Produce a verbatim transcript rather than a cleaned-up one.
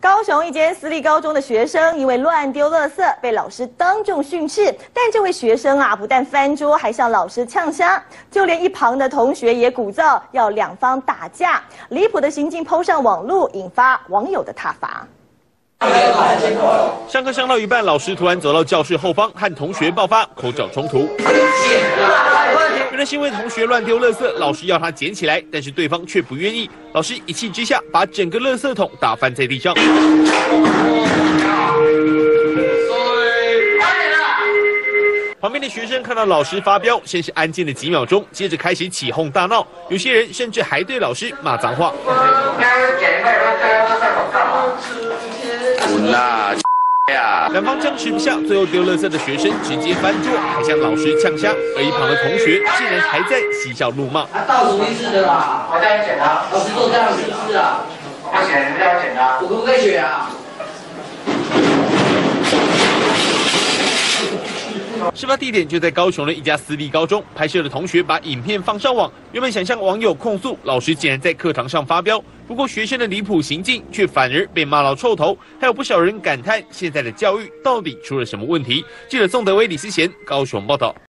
高雄一间私立高中的学生因为乱丢垃圾被老师当众训斥，但这位学生啊，不但翻桌，还向老师呛瞎，就连一旁的同学也鼓噪，要两方打架。离谱的行径抛上网络，引发网友的挞伐。 上课上到一半，老师突然走到教室后方，和同学爆发口角冲突。原来是因为同学乱丢垃圾，老师要他捡起来，但是对方却不愿意。老师一气之下，把整个垃圾桶打翻在地上。旁边的学生看到老师发飙，先是安静了几秒钟，接着开始起哄大闹，有些人甚至还对老师骂脏话。 滚啦！呀！两方争持不下，最后丢垃圾的学生直接翻桌，还向老师呛瞎，而一旁的同学竟然还在嬉笑怒骂。 啊，倒数一次的啦！我再剪啊！老师做这样的姿势啊！不行，你要剪啊！我可不可以选啊？ 事发地点就在高雄的一家私立高中，拍摄的同学把影片放上网。原本想向网友控诉老师竟然在课堂上发飙，不过学生的离谱行径却反而被骂到臭头，还有不少人感叹现在的教育到底出了什么问题。记者宋德威、李思贤高雄报道。